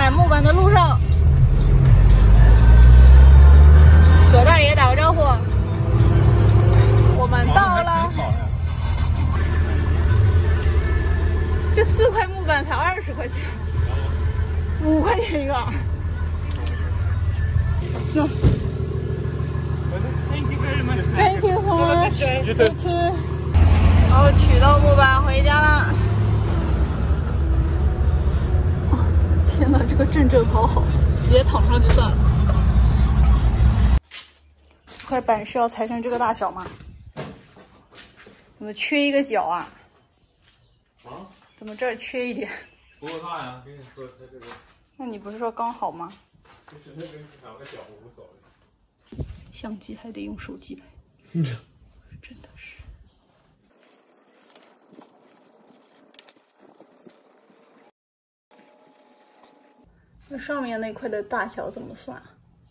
买木板的路上，左大爷打个招呼，我们到了。这4块木板才20块钱，5块钱一个。No. Thank you very much. Thank you so much. You too. 然后取到木板回家了。天哪，这个阵阵好好，直接躺上就算了。这块板是要裁成这个大小吗？怎么缺一个角啊？ 啊？ 怎么这儿缺一点？ 不够大呀，跟你说它这个。 那你不是说刚好吗？ 就是那边2个角无所谓。 相机还得用手机拍，真的是。那上面那块的大小怎么算？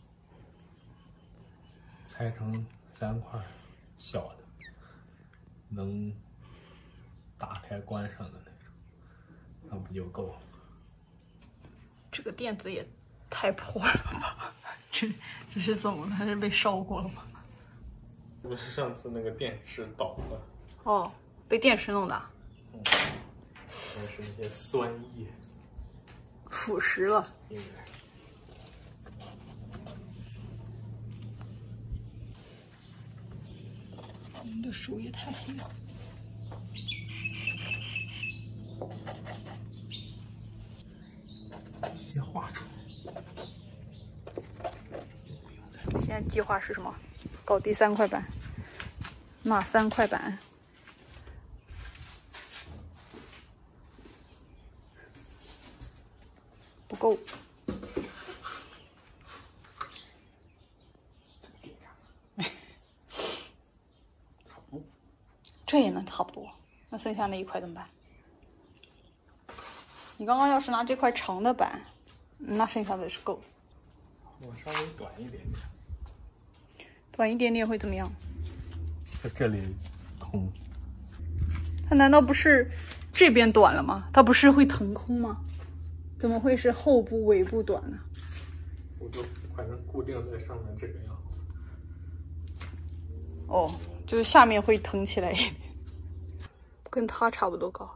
拆成3块小的，能打开关上的那种，那不就够了？ 这个垫子也太破了吧！这是怎么了？它是被烧过了吗？ 不是上次那个电池倒了。 哦，被电池弄的。 那是那些酸液腐蚀了。 应该。 你的手也太黑了。 先画出来。 现在计划是什么？搞第3块板。哪3块板？不够。 差不多。 这也能差不多。那剩下那1块怎么办？你刚刚要是拿这块长的板，那剩下的是够。 我稍微短一点点。 短一点点会怎么样？ 这里空。 它难道不是这边短了吗？它不是会腾空吗？怎么会是后部尾部短呢？ 我就反正固定在上面这个样子。 哦，就是下面会腾起来一点，跟它差不多高。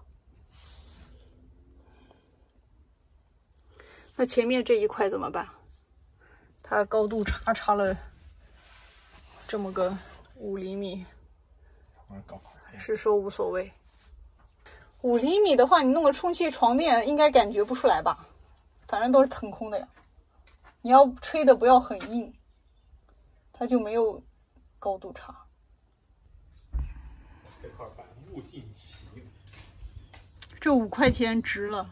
那前面这一块怎么办？它高度差了这么个5厘米，是说无所谓。5厘米的话，你弄个充气床垫应该感觉不出来吧？反正都是腾空的呀。你要吹的不要很硬，它就没有高度差。 这块板物尽其用。 这5块钱值了。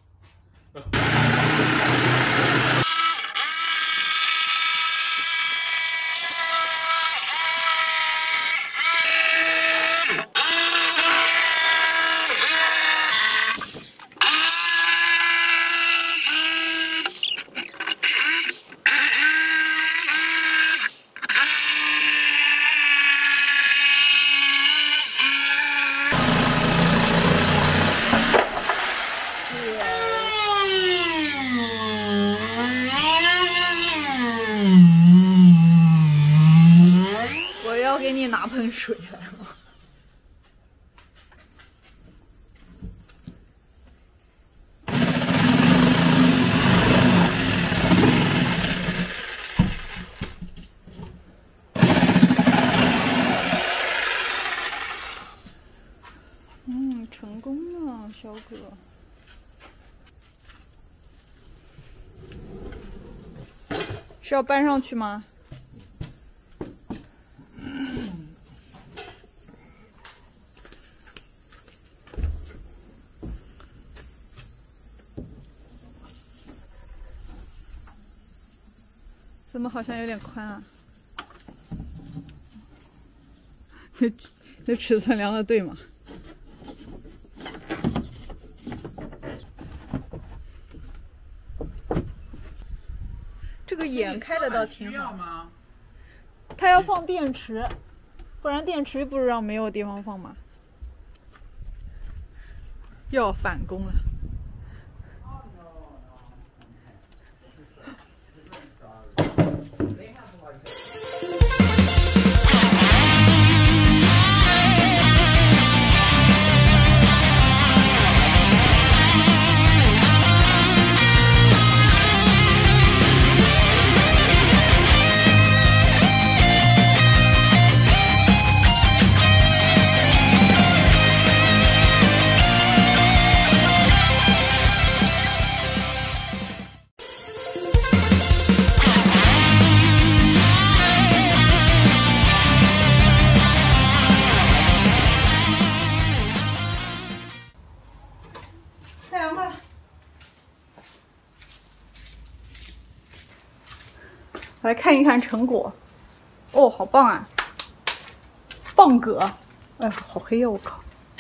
我要给你拿盆水来吗？成功了，小哥。是要搬上去吗？怎么好像有点宽啊？那尺寸量的对吗？这个眼开的倒挺好。他要放电池，不然电池不是让没有地方放吗？又要返工了。 来看一看成果。哦，好棒啊！棒葛，哎，好黑呀！我靠，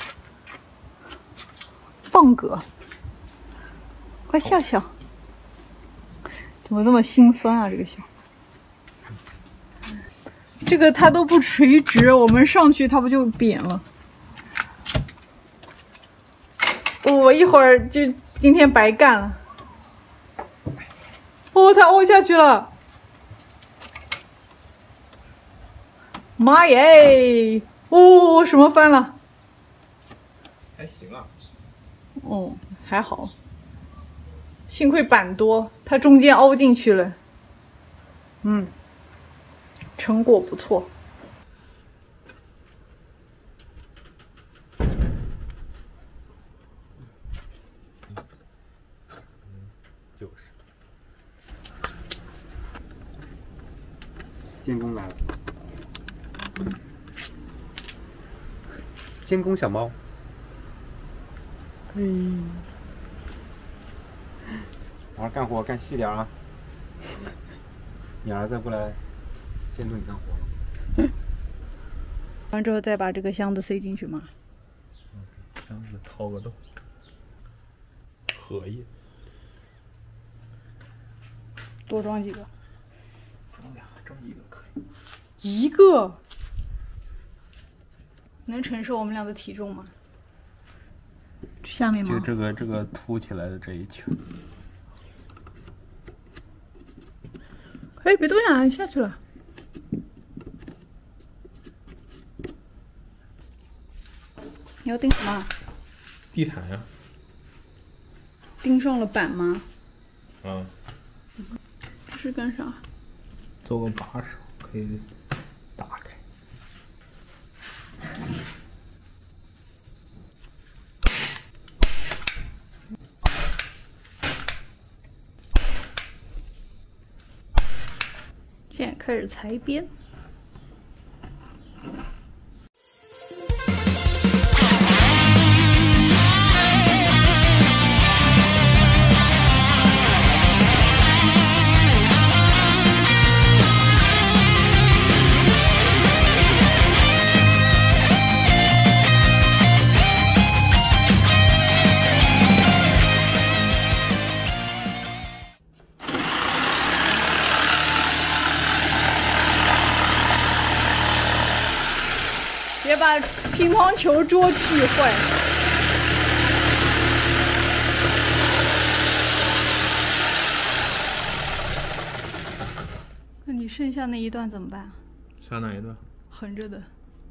棒葛，快笑笑。怎么这么心酸啊？这个笑。这个它都不垂直，我们上去它不就扁了？我一会儿就今天白干了。哦，它凹下去了。妈耶！哦，什么翻了？ 还行啊。 哦，还好。幸亏板多，它中间凹进去了。嗯，成果不错。 就是。 监工来了。监工小猫。好好干活，干细点啊！你儿子过来监督你干活。 完之后再把这个箱子塞进去吗？ 箱子掏个洞。荷叶。 多装几个？ 装俩，装一个可以。 一个能承受我们俩的体重吗？下面吗？ 就这个凸起来的这一圈。 哎，别动呀，下去了。你要钉什么？ 地毯呀。 钉上了板吗？ 嗯。 这是干啥？ 做个把手，可以打开。 现在开始裁边。别把乒乓球桌锯坏。那你剩下那一段怎么办？ 下哪一段？ 横着的。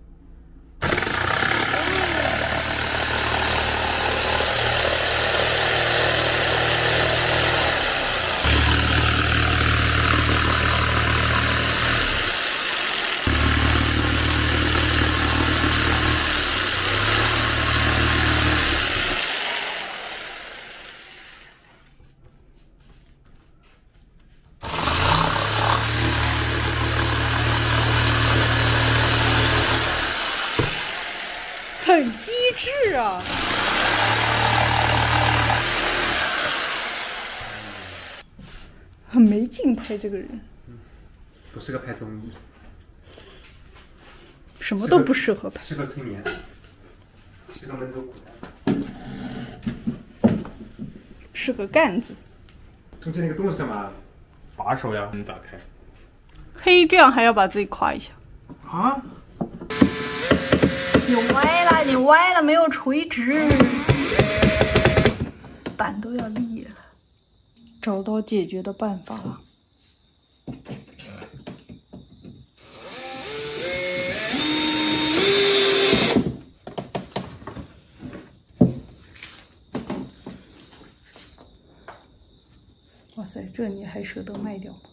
很机智啊！很没劲拍这个人， 不适合拍综艺， 什么都不适合拍， 适合催眠，适合闷头苦干， 是个干子。 中间那个洞是干嘛？ 把手呀，你咋开？ 嘿，这样还要把自己夸一下啊？ 你歪了，你歪了，没有垂直，板都要裂了。找到解决的办法了。哇塞，这你还舍得卖掉吗？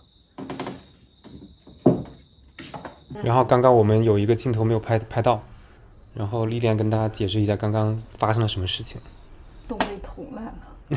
然后刚刚我们有一个镜头没有拍到，然后丽莲跟大家解释一下刚刚发生了什么事情。 洞被捅烂了。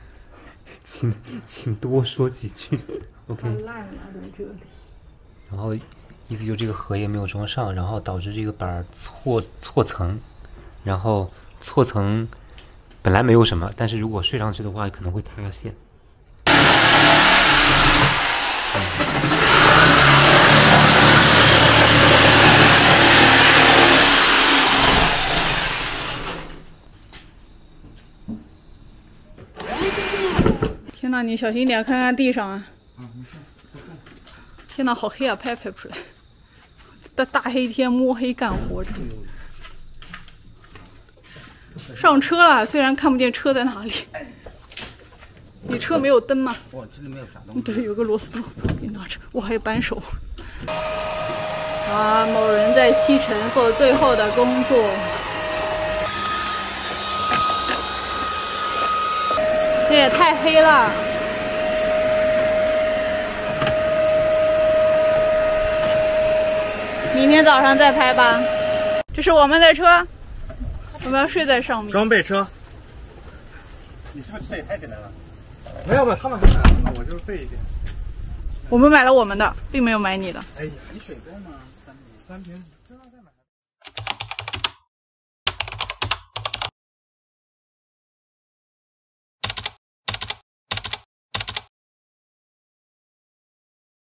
请多说几句。OK。 烂了在这里。 然后意思就这个荷叶没有装上，然后导致这个板错层，然后错层本来没有什么，但是如果睡上去的话可能会塌陷。 天哪，你小心点，看看地上啊！天哪，好黑啊，拍不出来。大黑天摸黑干活着。上车了，虽然看不见车在哪里。你车没有灯吗？ 哦，这里没有啥东西。 对，有个螺丝刀，别拿着。我还有扳手。啊，某人在西城做最后的工作。这也太黑了。明天早上再拍吧。这是我们的车，我们要睡在上面。 装备车。 你是不是吃也太简单了？ 没有，他们还买了，我就备一点。 我们买了我们的，并没有买你的。 哎呀，你水够吗？3瓶。